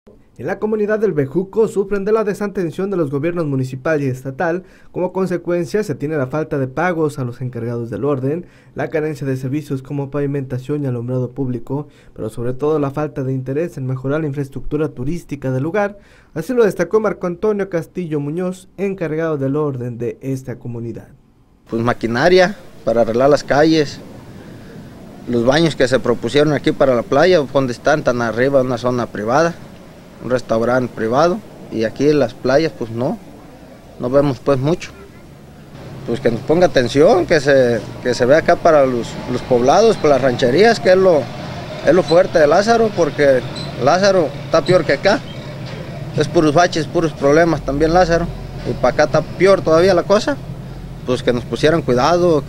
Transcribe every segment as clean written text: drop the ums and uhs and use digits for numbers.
En la comunidad del Bejuco sufren de la desatención de los gobiernos municipal y estatal. Como consecuencia se tiene la falta de pagos a los encargados del orden, la carencia de servicios como pavimentación y alumbrado público, pero sobre todo la falta de interés en mejorar la infraestructura turística del lugar. Así lo destacó Marco Antonio Castillo Muñoz, encargado del orden de esta comunidad. Pues maquinaria para arreglar las calles, los baños que se propusieron aquí para la playa, donde están tan arriba, una zona privada, un restaurante privado, y aquí en las playas pues no vemos pues mucho. Pues que nos ponga atención, que se vea acá para los poblados, para las rancherías, que es lo fuerte de Lázaro, porque Lázaro está peor que acá, es puros baches, puros problemas también Lázaro, y para acá está peor todavía la cosa. Pues que nos pusieran cuidado,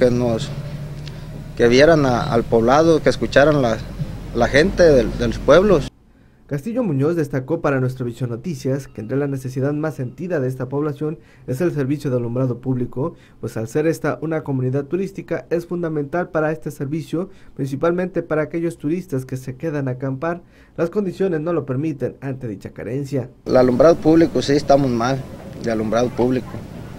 que vieran al poblado, que escucharan la gente de los pueblos. Castillo Muñoz destacó para Nuestra Visión Noticias que entre la necesidad más sentida de esta población es el servicio de alumbrado público, pues al ser esta una comunidad turística es fundamental para este servicio, principalmente para aquellos turistas que se quedan a acampar. Las condiciones no lo permiten ante dicha carencia. El alumbrado público sí estamos mal, de alumbrado público,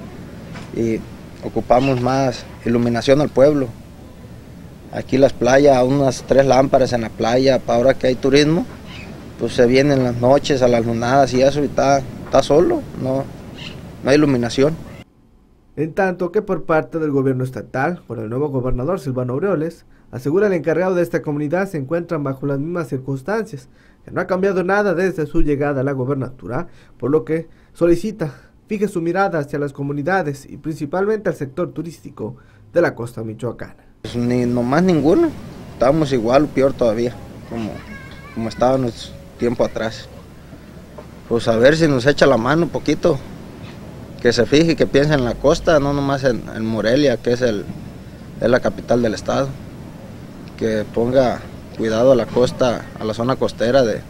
y ocupamos más iluminación al pueblo. Aquí las playas, unas 3 lámparas en la playa, para ahora que hay turismo, pues se vienen las noches a las lunadas y eso, y está solo, no hay iluminación. En tanto que por parte del gobierno estatal, con el nuevo gobernador Silvano Aureoles, asegura el encargado de esta comunidad se encuentran bajo las mismas circunstancias, que no ha cambiado nada desde su llegada a la gobernatura, por lo que solicita fije su mirada hacia las comunidades y principalmente al sector turístico de la costa michoacana. Pues ni nomás ninguno, estamos igual o peor todavía, como estábamos tiempo atrás. Pues a ver si nos echa la mano un poquito, que se fije y que piense en la costa, no nomás en Morelia, que es la capital del estado, que ponga cuidado a la costa, a la zona costera de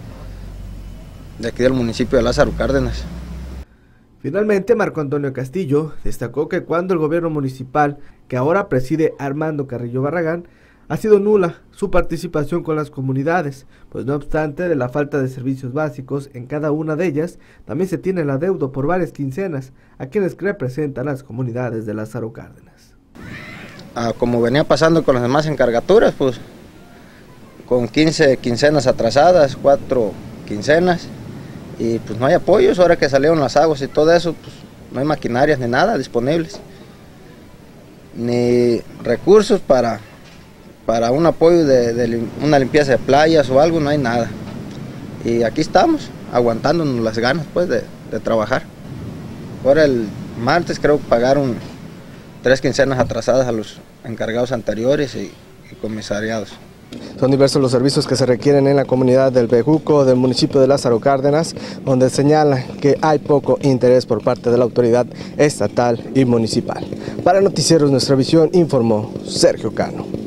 aquí del municipio de Lázaro Cárdenas. Finalmente, Marco Antonio Castillo destacó que cuando el gobierno municipal, que ahora preside Armando Carrillo Barragán, ha sido nula su participación con las comunidades, pues no obstante de la falta de servicios básicos en cada una de ellas, también se tiene el adeudo por varias quincenas a quienes representan las comunidades de Lázaro Cárdenas. Como venía pasando con las demás encargaturas, pues con 15 quincenas atrasadas, 4 quincenas, y pues no hay apoyos. Ahora que salieron las aguas y todo eso, pues no hay maquinarias ni nada disponibles, ni recursos para un apoyo de una limpieza de playas o algo, no hay nada. Y aquí estamos, aguantándonos las ganas pues de trabajar. Ahora el martes creo que pagaron 3 quincenas atrasadas a los encargados anteriores y comisariados. Son diversos los servicios que se requieren en la comunidad del Bejuco, del municipio de Lázaro Cárdenas, donde señalan que hay poco interés por parte de la autoridad estatal y municipal. Para Noticieros Nuestra Visión informó Sergio Cano.